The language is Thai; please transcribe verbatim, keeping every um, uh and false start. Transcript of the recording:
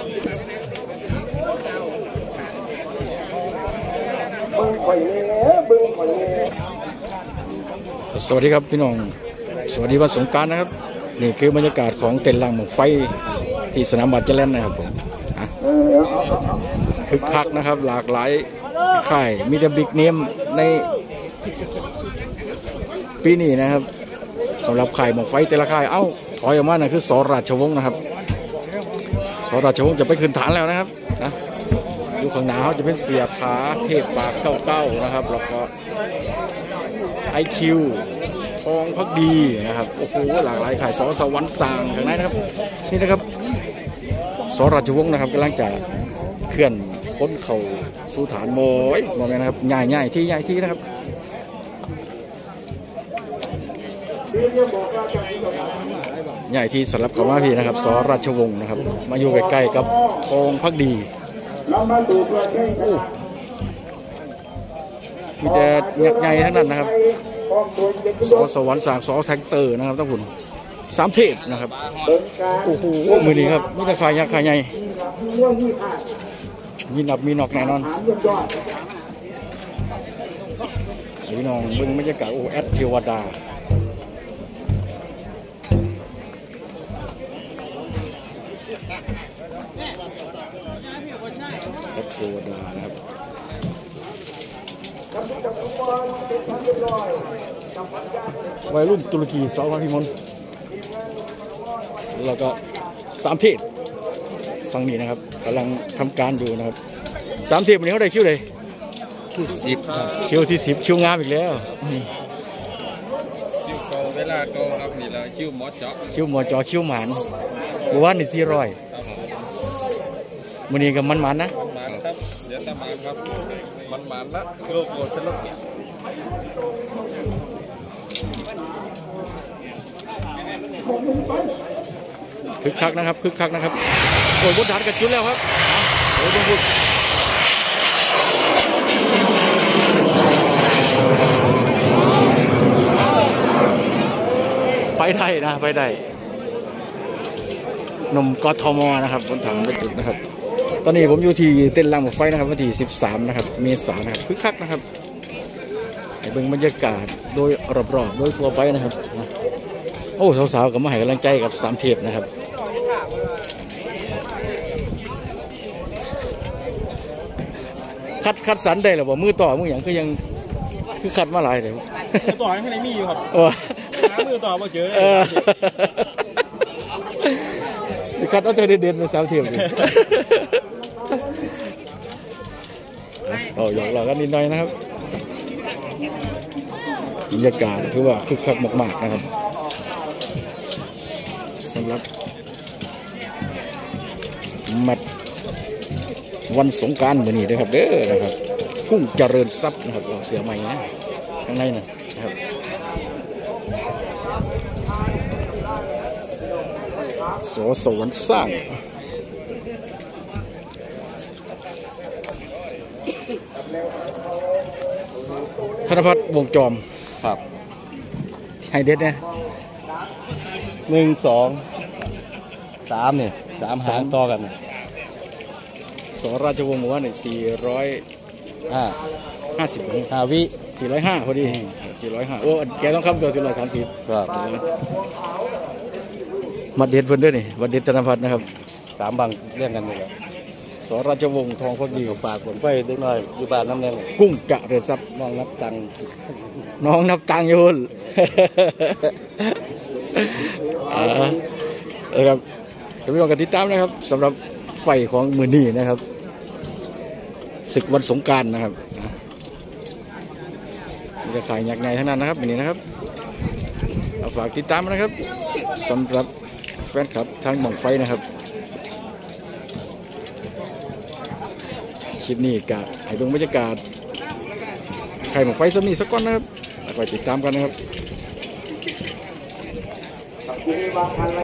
สวัสดีครับพี่น้องสวัสดีวันสงกรานต์นะครับนี่คือบรรยากาศของเต็นท์ลังหมกไฟที่สนามบาสเจริญนะครับผมคึกคักนะครับหลากหลายค่ายมีแต่บิ๊กเนมในปีนี้นะครับสำหรับค่ายหมกไฟแต่ละค่ายเอ้าถอยออกมานะคือสราชวงศ์นะครับสราชวงศ์จะไปขึ้นฐานแล้วนะครับนะอยู่ข้างหน้าเขาจะเป็นเสียผาเทพปากเก้าเก้านะครับแล้วก็ไอคิวทองพักดีนะครับโอ้โหหลากหลายข่ายสอสวรรค์สางข้างในนะครับนี่นะครับสราชวงศ์นะครับกำลังจะเคลื่อนพ้นเข่าสู่ฐานโมยมองไหมนะครับใหญ่ใหญ่ที่ใหญ่ที่นะครับใหญ่ที่สำหรับเขามาพี่นะครับสราชวงศ์นะครับมาอยู่ใกล้ๆกับทองพักดีมีแต่ยักษ์ใหญ่ทั้งนั้นนะครับสอสวรรค์สางสอแท็กเตอร์นะครับทั้งหุ่นสามเทพนะครับโอ้โหมือนี้ครับมีแต่ขายยักษ์ขายใหญ่มีหนับมีนอกแน่นอนพี่น้องเบิ่งบรรยากาศโอ้แอดเทวดาแอดเทวดานะครับวัยรุ่นตุรกีสาวพิมลแล้วก็สามเทพฝั่งนี้นะครับกำลังทำการอยู่นะครับสามเทพวันนี้เขาได้คิวเลยคิวสิบคิวที่สิบคิวงามอีกแล้วคิวโตเวลาโตครับนี่ละคิวหมอจอคิวหมอจอคิวหมานบัวนี่สี่ร้อยวันนี้กับมันมันนะมันครับเดี๋ยวตามมาครับมันมันละโลโก้สนุกคึกคักนะครับคึกคักนะครับโอ้ยบดฐานกับจุดแล้วครับโอ้ยบดไปได้นะไปได้นมกทมนะครับบนถังบรรจุนะครับตอนนี้ผมอยู่ที่เต้นลังหมกไฟนะครับวันที่สิบสามนะครับเมษายนนะครับคึกคักนะครับให้เบิ่งบรรยากาศโดยรอบๆโดยทั่วไปนะครับโอ้สาวๆก็มาให้กำลังใจกับสามเทพนะครับคัดคัดสันได้หรือเปล่ามือต่อมืออย่างคือยังคือคัดมาหลายเลยมือต่อยังไม่มีอยู่ครับมือต่อมาเจอคัดเอาแต่เด่นๆในสามเทพเลยโอ้หยอกหลอกกันนิดหน่อยนะครับบรรยากาศถือว่าคึกคักมากๆนะครับสำหรับแมตช์วันสงกรานต์มื้อนี้ด้วยครับเด้อนะครับกุ้งเจริญทรัพย์นะครับออกเสียใหม่นะข้างในนะครับสอสวรรค์สร้างธนพัฒน์วงจอมครับไฮเด็ดนะหนึ่งสองสามเนี่ยสามหางต่อกันสอราชวงศ์บอกว่าเนี่ยสี่ร้อยห้าห้าสิบห้าวิสี่ร้อยห้าพอดีสี่ร้อยห้าโอ้แกต้องคำตัวสี่ร้อยสามสิบครับมาเด็ดเพิ่นด้วยนี่มาเด็ดธนพัฒน์นะครับสามบังเรื่องกันเลยสอราชวงศ์ทองพักดีปากผมไปเล็กน้อยอยู่บ้านน้ำแดงกุ้งกะเรือนทรัพย์น้องนับตังน้องนับตังโยนอ่าเออครับจะไปลองกันติดตามนะครับสำหรับไฟของมือนี่นะครับศึกวันสงกรานต์นะครับมีแต่ขายยักษ์ใหญ่ทั้งนั้นนะครับนี่นะครับฝากติดตามนะครับสำหรับแฟนคลับทางหม่องไฟนะครับคลิปนี้กะให้ดูบรรยากาศไข่หม่องไฟสมีสักก้อนนะครับไปติดตามกันนะครับ